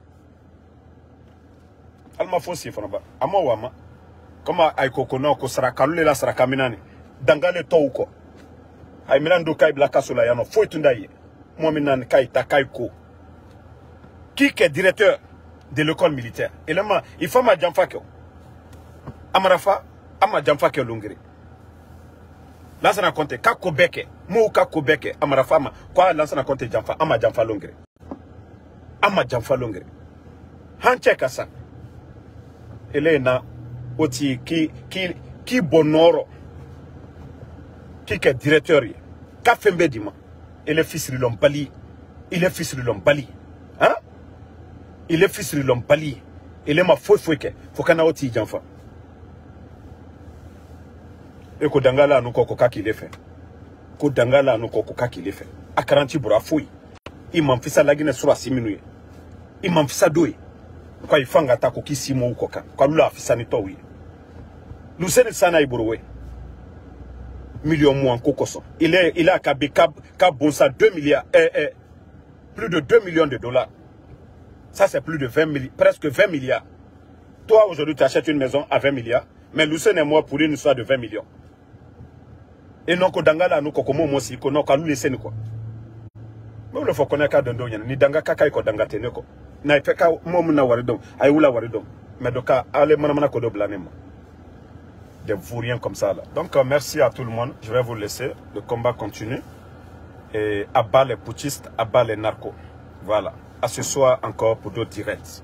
Alma Fossi, Fonaba. Ama Wama. Comment Aïkokono, ko Sarakalule la Sarakaminani. Dangale Touko. Aïminando Kai Blakasola Yano. Foitundaye. Mominan Kai Takaiko. Qui est directeur de l'école militaire? Et là, il faut ma Djamfakio. Amarafa, Ama Djamfakio Lungri. Là, ça n'a compté Kakobeke. Mou Kakobeke. Amarafa, quoi, là, ça n'a compté Djamfa. Ama Djamfa Lungri. Ama Djamfa Lungri. Hanche Kassa. Elena, oti qui bonoro qui est directeur ka fembe dima il est fils de l'homme bali il est fils de l'homme bali hein il est fils de l'homme bali il est ma foi ke faut kana oti janfa et ko dangala no ko ka ki le fait ko dangala no ko ka ki le fait a 40 bura foi il m'en fait ça la guine sur 6 minutes il m'en fait ça doy kwa ifanga ta ko kisimo ukoka kwa lula afisa ni to wi lusene sana iburuwe million moins kokoso il a ka bonsa 2 milliards plus de 2 millions de dollars. Ça c'est plus de 20 milliards, presque 20 milliards. Toi aujourd'hui tu achètes une maison à 20 milliards, mais Lucien et moi pour une histoire de 20 millions. Et non ko dangala no ko komo mo si ko no ka lu laisser ni quoi. Mais le faut connaître dondo ni danga kaka ko danga tene ko. Na ifeka mo na waridom, ay wula waridom. Mais doka ale mana ko do blanema. Des vauriens comme ça là. Donc merci à tout le monde, je vais vous laisser, le combat continue. Et abat les putschistes, abat les narcos. Voilà. À ce soir encore pour d'autres directs.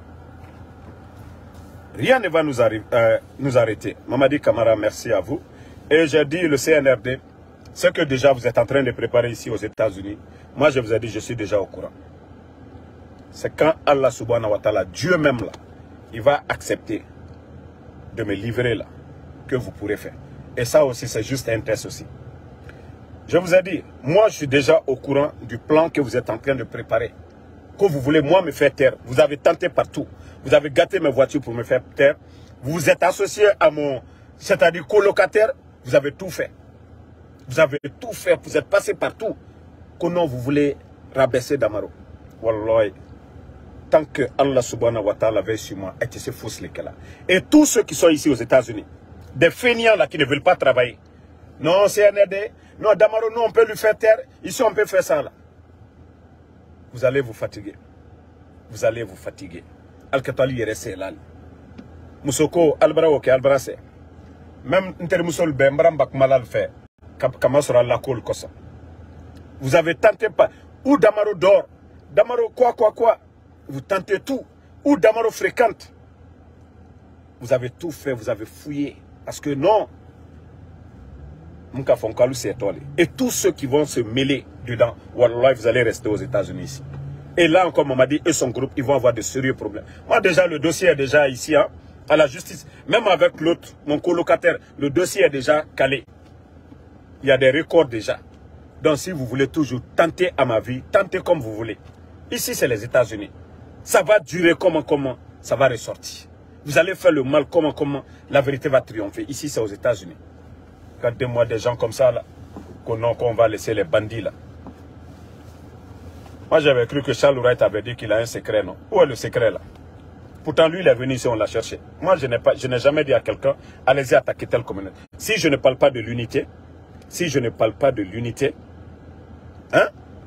Rien ne va nous arrêter. Mamadi Camara, merci à vous. Et j'ai dit le CNRD, ce que déjà vous êtes en train de préparer ici aux États-Unis, moi je vous ai dit, je suis déjà au courant. C'est quand Allah subhanahu wa ta'ala, Dieu même là, il va accepter de me livrer là, que vous pourrez faire. Et ça aussi, c'est juste un test aussi. Je vous ai dit, moi je suis déjà au courant du plan que vous êtes en train de préparer. Que vous voulez moi me faire taire. Vous avez tenté partout. Vous avez gâté mes voitures pour me faire taire. Vous vous êtes associé à mon, c'est-à-dire colocataire. Vous avez tout fait. Vous avez tout fait. Vous êtes passé partout. Comment vous voulez rabaisser Damaro? Wallahi. Tant que Allah subhanahu wa ta'ala veille sur moi, et c'est faux les cas là. Et tous ceux qui sont ici aux États-Unis, des fainéants là qui ne veulent pas travailler. Non, CNRD. Non, Damaro, non, on peut lui faire taire. Ici, on peut faire ça là. Vous allez vous fatiguer. Vous allez vous fatiguer. Al-Katali est resté là. Moussoko, Al-Barawoke, Al-Barase. Même Inter Moussol Bembram Bak Malal fait. Kamasura la Kol Kosa. Vous avez tenté pas. Ou Damaro dort. Damaro quoi. Vous tentez tout. Ou Damaro fréquente. Vous avez tout fait, vous avez fouillé. Parce que non. Et tous ceux qui vont se mêler dedans, wallah, vous allez rester aux États-Unis ici. Et là encore, Mamadi et son groupe, ils vont avoir de sérieux problèmes. Moi déjà, le dossier est déjà ici, hein, à la justice. Même avec l'autre, mon colocataire, le dossier est déjà calé. Il y a des records déjà. Donc si vous voulez toujours tenter à ma vie, tentez comme vous voulez. Ici, c'est les États-Unis. Ça va durer comment, ça va ressortir. Vous allez faire le mal comment, la vérité va triompher. Ici, c'est aux États-Unis. Regardez-moi des gens comme ça, là, qu'on va laisser les bandits, là. Moi, j'avais cru que Charles Wright avait dit qu'il a un secret, non? Où est le secret, là? Pourtant, lui, il est venu ici, on l'a cherché. Moi, je n'ai jamais dit à quelqu'un, allez-y attaquer telle communauté. Si je ne parle pas de l'unité, hein?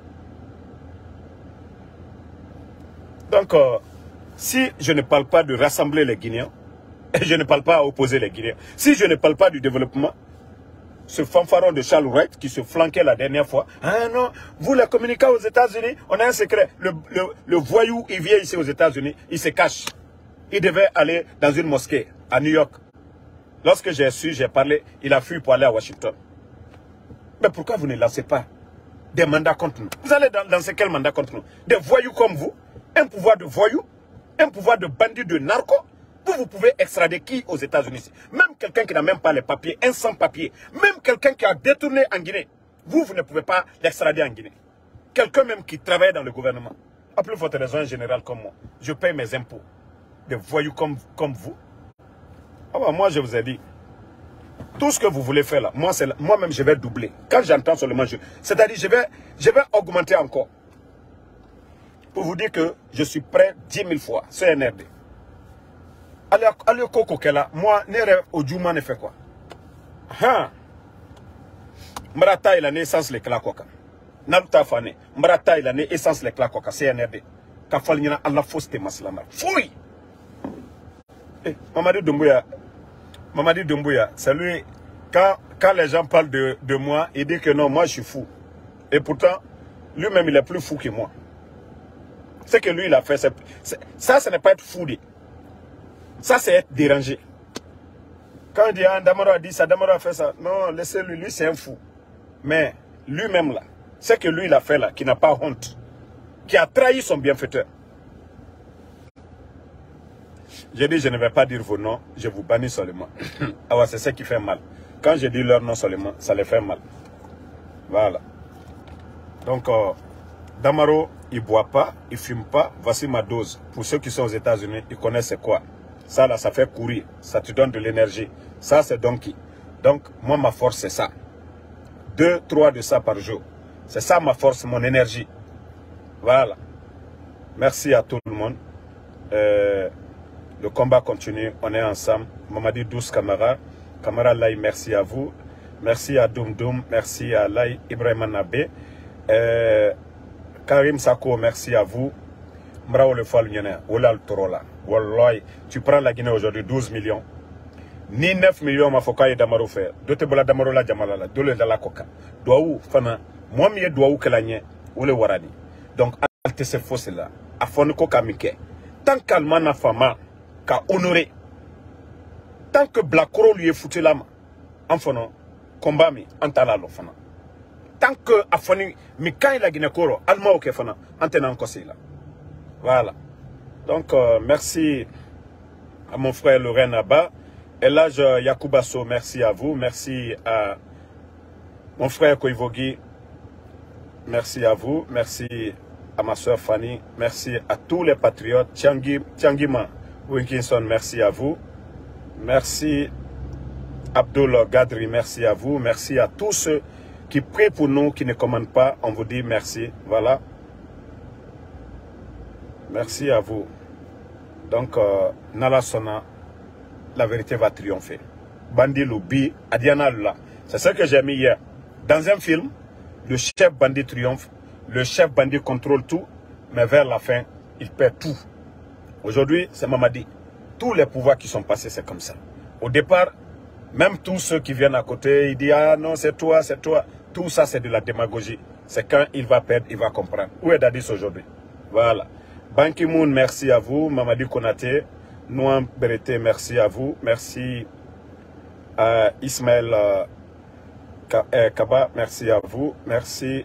Donc, si je ne parle pas de rassembler les Guinéens, et je ne parle pas à opposer les Guinéens, si je ne parle pas du développement, ce fanfaron de Charles Wright qui se flanquait la dernière fois. Ah non, vous les communicants aux États-Unis, on a un secret. Le voyou, il vient ici aux États-Unis, il se cache. Il devait aller dans une mosquée à New York. Lorsque j'ai su, j'ai parlé, il a fui pour aller à Washington. Mais pourquoi vous ne lancez pas des mandats contre nous? Vous allez lancer quel mandat contre nous? Des voyous comme vous? Un pouvoir de voyous? Un pouvoir de bandits, de narcos? Vous pouvez extrader qui aux États-Unis? Même quelqu'un qui n'a même pas les papiers, un sans-papier. Même quelqu'un qui a détourné en Guinée. Vous ne pouvez pas l'extrader en Guinée. Quelqu'un même qui travaille dans le gouvernement. À plus forte raison, un général comme moi. Je paye mes impôts. Des voyous comme vous. Ah bah, moi, je vous ai dit. Tout ce que vous voulez faire là, moi-même, je vais doubler. Quand j'entends seulement, c'est-à-dire, je vais augmenter encore. Pour vous dire que je suis prêt 10 000 fois. CNRD. Allez, Koko Kela, moi, Nere Odjouma ne fait quoi? Hein? Mrata, il a né essence les clacoca. Naluta Fane, Mrata, il a né essence les clacoca, CNRD. Kafalina, Allah Foste Maslama. Fouille! Mamadi Doumbouya, c'est lui, quand les gens parlent de moi, il dit que non, moi je suis fou. Et pourtant, lui-même, il est plus fou que moi. Ce que lui, il a fait, ça, ce n'est pas être fou. Ça, c'est être dérangé. Quand on dit, ah, Damaro a dit ça, Damaro a fait ça. Non, laissez-lui, lui c'est un fou. Mais lui-même là, c'est que lui il a fait là, qui n'a pas honte, qui a trahi son bienfaiteur. J'ai dit, je ne vais pas dire vos noms, je vous bannis seulement. Ah ouais, c'est ça qui fait mal. Quand je dis leur nom seulement, ça les fait mal. Voilà. Donc, Damaro, il ne boit pas, il ne fume pas. Voici ma dose. Pour ceux qui sont aux États-Unis, ils connaissent c'est quoi. Ça, là, ça fait courir. Ça te donne de l'énergie. Ça, c'est Donkey. Donc, moi, ma force, c'est ça. 2, 3 de ça par jour. C'est ça ma force, mon énergie. Voilà. Merci à tout le monde. Le combat continue. On est ensemble. Mamadi 12 camarades. Camarade Lai, merci à vous. Merci à Doum Doum. Merci à Lai Ibrahim Nabé. Karim Sako, merci à vous. Mrao le Fall Nyene. Ola Torola. Wallahi. Tu prends la Guinée aujourd'hui, 12 millions. Ni 9 millions ma foka et Damaro faire. Dote bola Damaro la Jamalala. Dole de la coca. Douaou, fana. Moi, miye douaou que la nye. Ou le warani. Donc, alte se fosse là. Afoniko kamike. Tant qu'Almana Fama, qu'a honoré. Tant que Blakoro lui est foutu la main. Enfant, combat mi, antala lo fana. Tant que Afoni, mi quand il a Guinée Koro, Alma ok fana, antena encore là. Voilà. Donc, merci à mon frère Lorraine Abba. Et là, Yakoubasso, merci à vous. Merci à mon frère Koivogi. Merci à vous. Merci à ma soeur Fanny. Merci à tous les patriotes. Tiangima Winkinson, merci à vous. Merci Abdul Gadri, merci à vous. Merci à tous ceux qui prient pour nous, qui ne commandent pas. On vous dit merci. Voilà. Merci à vous. Donc, Nala Sona, la vérité va triompher. Bandi Loubi, Adiana Lula. C'est ce que j'ai mis hier. Dans un film, le chef bandit triomphe, le chef bandit contrôle tout, mais vers la fin, il perd tout. Aujourd'hui, c'est Mamadi. Tous les pouvoirs qui sont passés, c'est comme ça. Au départ, même tous ceux qui viennent à côté, ils disent, ah non, c'est toi, c'est toi. Tout ça, c'est de la démagogie. C'est quand il va perdre, il va comprendre. Où est Dadis aujourd'hui? Voilà. Ban Ki-moon, merci à vous. Mamadi Konaté. Nouam Berete, merci à vous. Merci à Ismaël Kaba, merci à vous. Merci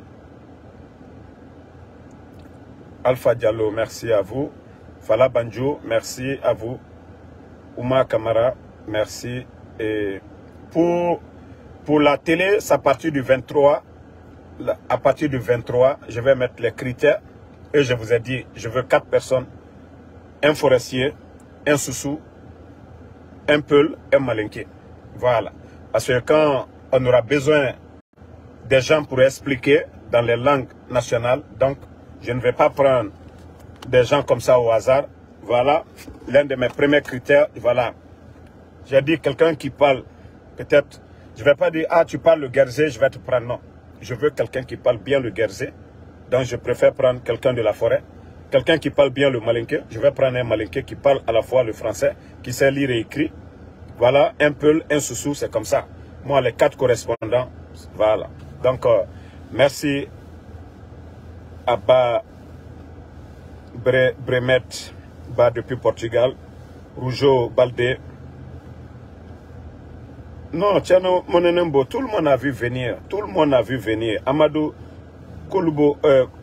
Alpha Diallo, merci à vous. Fala Banjo, merci à vous. Ouma Kamara, merci. Et pour la télé, c'est à partir du 23. À partir du 23, je vais mettre les critères. Et je vous ai dit, je veux 4 personnes. Un forestier, un soussou, un peul, un malinqué. Voilà. Parce que quand on aura besoin des gens pour expliquer dans les langues nationales, donc je ne vais pas prendre des gens comme ça au hasard. Voilà. L'un de mes premiers critères, voilà. J'ai dit quelqu'un qui parle, peut-être, je ne vais pas dire, ah, tu parles le guerrier, je vais te prendre. Non. Je veux quelqu'un qui parle bien le guerrier. Donc je préfère prendre quelqu'un de la forêt. Quelqu'un qui parle bien le malinqué. Je vais prendre un malinqué qui parle à la fois le français, qui sait lire et écrire. Voilà, un peul, un soussou, c'est comme ça. Moi, les 4 correspondants, voilà. Donc, merci à Bremet, depuis Portugal. Rougeau Baldé. Non, Tiano Monenembo, tout le monde a vu venir. Tout le monde a vu venir. Amadou Kolubo,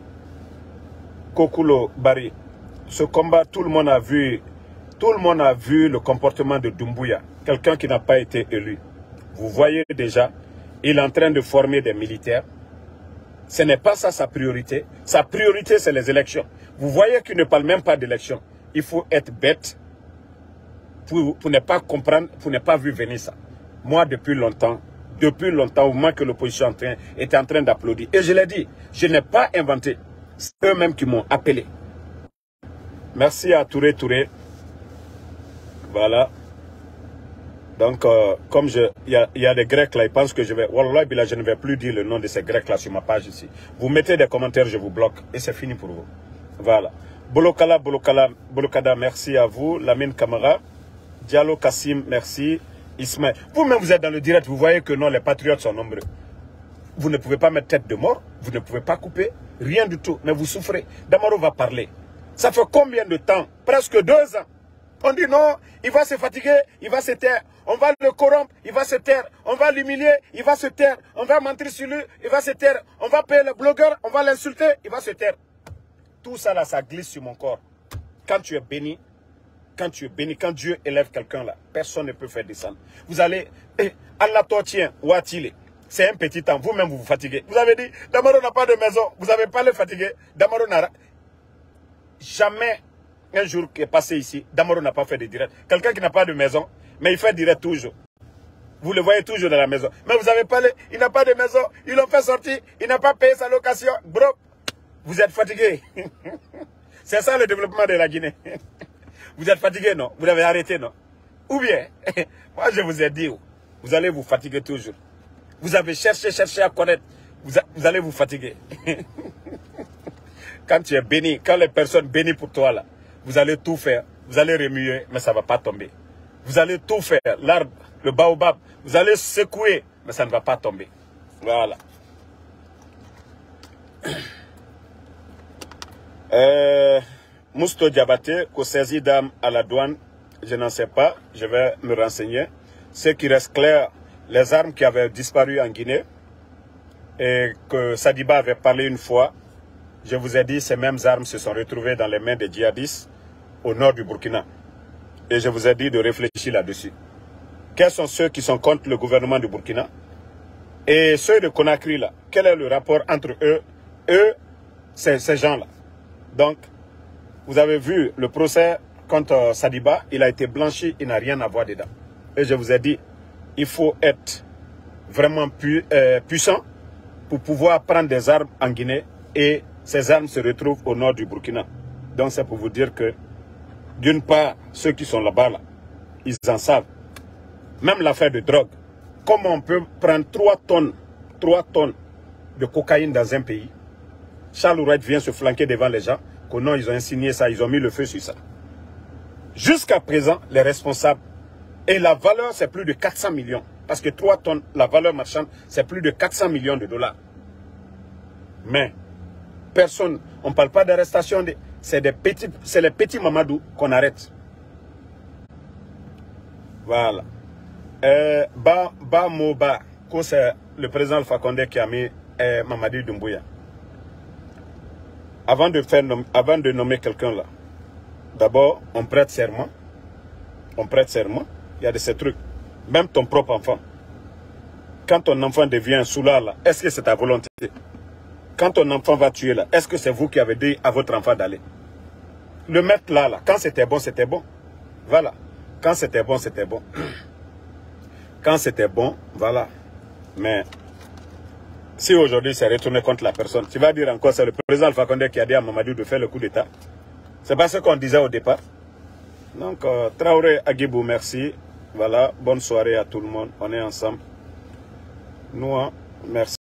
Kokulo Bari. Ce combat, tout le monde a vu. Tout le monde a vu le comportement de Doumbouya. Quelqu'un qui n'a pas été élu. Vous voyez déjà, il est en train de former des militaires. Ce n'est pas ça sa priorité. Sa priorité, c'est les élections. Vous voyez qu'il ne parle même pas d'élections. Il faut être bête pour ne pas comprendre, pour ne pas vu venir ça. Moi, depuis longtemps, au moment que l'opposition était en train d'applaudir. Et je l'ai dit, je n'ai pas inventé. C'est eux-mêmes qui m'ont appelé. Merci à Touré Touré. Voilà. Donc, comme il y a des Grecs là, ils pensent que je vais... Wallah, je ne vais plus dire le nom de ces Grecs là sur ma page ici. Vous mettez des commentaires, je vous bloque. Et c'est fini pour vous. Voilà. Bolokada, merci à vous. Lamine Kamara. Diallo Kassim, merci. Ismaël. Vous-même, vous êtes dans le direct, vous voyez que non, les patriotes sont nombreux. Vous ne pouvez pas mettre tête de mort, vous ne pouvez pas couper, rien du tout, mais vous souffrez. Damaro va parler. Ça fait combien de temps? Presque 2 ans. On dit non, il va se fatiguer, il va se taire. On va le corrompre, il va se taire. On va l'humilier, il va se taire. On va mentir sur lui, il va se taire. On va payer le blogueur, on va l'insulter, il va se taire. Tout ça là, ça glisse sur mon corps. Quand tu es béni, quand Dieu élève quelqu'un là, personne ne peut faire descendre. Vous allez, Allah tient, Ouatile. C'est un petit temps, vous-même vous fatiguez. Vous avez dit, Damaro n'a pas de maison, vous n'avez pas le fatigué. Damaro n'a jamais un jour qui est passé ici, Damaro n'a pas fait de direct. Quelqu'un qui n'a pas de maison, mais il fait direct toujours. Vous le voyez toujours dans la maison. Mais vous avez parlé, il n'a pas de maison, ils l'ont fait sortir, il n'a pas payé sa location. Bro, vous êtes fatigué. C'est ça le développement de la Guinée. Vous êtes fatigué, non? Vous avez arrêté, non? Ou bien, moi je vous ai dit, vous allez vous fatiguer toujours. Vous avez cherché à connaître. Vous allez vous fatiguer. Quand tu es béni, quand les personnes bénies pour toi, là, vous allez tout faire. Vous allez remuer, mais ça ne va pas tomber. Vous allez tout faire. L'arbre, le baobab, vous allez secouer, mais ça ne va pas tomber. Voilà. Mousto Diabaté, qu'au saisi d'âme à la douane, je n'en sais pas, je vais me renseigner. Ce qui reste clair, les armes qui avaient disparu en Guinée et que Sadiba avait parlé une fois, je vous ai dit, ces mêmes armes se sont retrouvées dans les mains des djihadistes au nord du Burkina. Et je vous ai dit de réfléchir là-dessus. Quels sont ceux qui sont contre le gouvernement du Burkina et ceux de Conakry là? Quel est le rapport entre eux, ces gens-là? Donc, vous avez vu le procès contre Sadiba, il a été blanchi, il n'a rien à voir dedans. Et je vous ai dit, il faut être vraiment puissant pour pouvoir prendre des armes en Guinée et ces armes se retrouvent au nord du Burkina. Donc c'est pour vous dire que, d'une part, ceux qui sont là-bas, là, ils en savent. Même l'affaire de drogue. Comment on peut prendre 3 tonnes de cocaïne dans un pays? Charles Wright vient se flanquer devant les gens, que non, ils ont insigné ça, ils ont mis le feu sur ça. Jusqu'à présent, les responsables, et la valeur c'est plus de 400 millions. Parce que 3 tonnes, la valeur marchande, c'est plus de 400 millions de dollars. Mais, personne, on ne parle pas d'arrestation, c'est les petits Mamadou qu'on arrête. Voilà. Moba, c'est le président Alpha Condé qui a mis Mamadi Doumbouya. Avant de nommer quelqu'un là, d'abord, on prête serment. On prête serment. Il y a de ces trucs. Même ton propre enfant. Quand ton enfant devient un soulard là, est-ce que c'est ta volonté? Quand ton enfant va tuer là, est-ce que c'est vous qui avez dit à votre enfant d'aller? Le mettre là, quand c'était bon, c'était bon. Voilà. Quand c'était bon, c'était bon. Quand c'était bon, voilà. Mais si aujourd'hui c'est retourné contre la personne, tu vas dire encore c'est le président Alpha Condé qui a dit à Mamadou de faire le coup d'État. C'est pas ce qu'on disait au départ. Donc, Traoré Agibou, merci. Voilà, bonne soirée à tout le monde. On est ensemble. Nous, merci.